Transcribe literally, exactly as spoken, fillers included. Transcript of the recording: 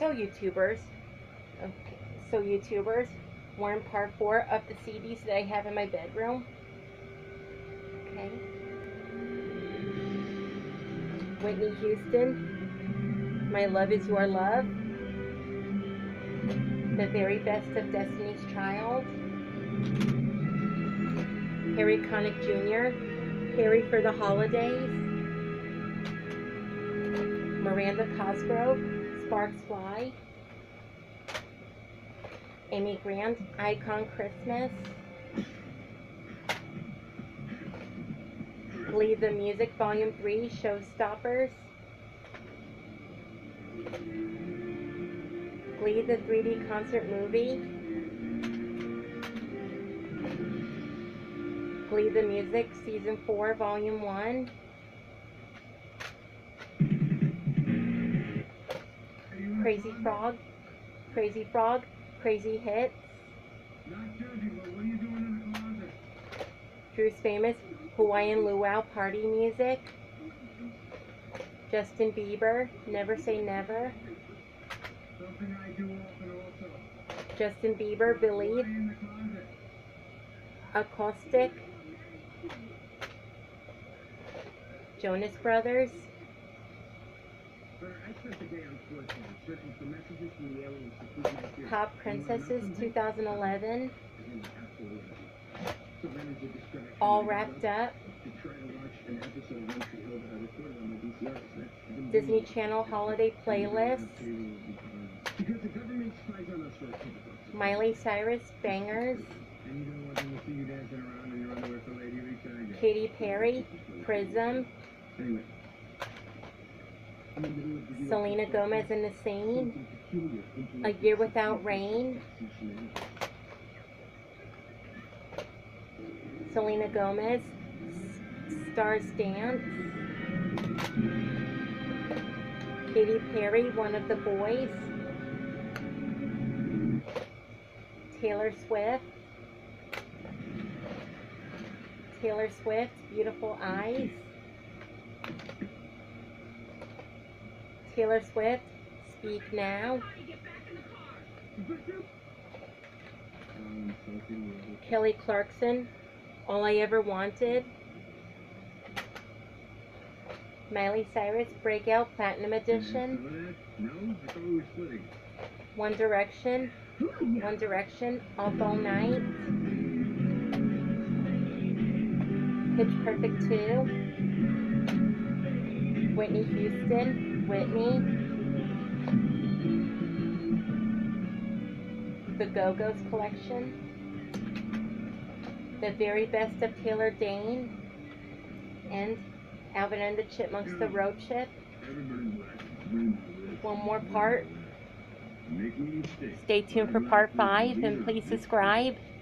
So YouTubers, okay, so YouTubers, we're in part four of the C Ds that I have in my bedroom. Okay. Whitney Houston, My Love Is Your Love. The Very Best of Destiny's Child. Harry Connick Junior Harry for the Holidays. Miranda Cosgrove, Sparks Fly. Amy Grant, Icon Christmas. Glee the Music, Volume three, Showstoppers. Glee the three D concert movie. Glee the Music, Season four, Volume one. Crazy Frog, Crazy Frog, Crazy Hits. Drew's Famous Hawaiian Luau Party Music. Justin Bieber, Never Say Never. Justin Bieber, Believe. Acoustic. Jonas Brothers. Pop Princesses two thousand eleven. All Wrapped Up. Disney Channel Holiday Playlist. Miley Cyrus Bangers. Katy Perry, Prism. Selena Gomez and the Scene. A Year Without Rain. Selena Gomez, Stars Dance. Katy Perry, One of the Boys. Taylor Swift. Taylor Swift, Beautiful Eyes. Taylor Swift, Speak Now. Kelly Clarkson, All I Ever Wanted. Miley Cyrus, Breakout Platinum Edition. One Direction, One Direction, Up All Night. Pitch Perfect two. Whitney Houston, Whitney. The Go-Go's Collection. The Very Best of Taylor Dane. And Alvin and the Chipmunks, The Road Trip. One more part. Stay tuned for part five, and please subscribe.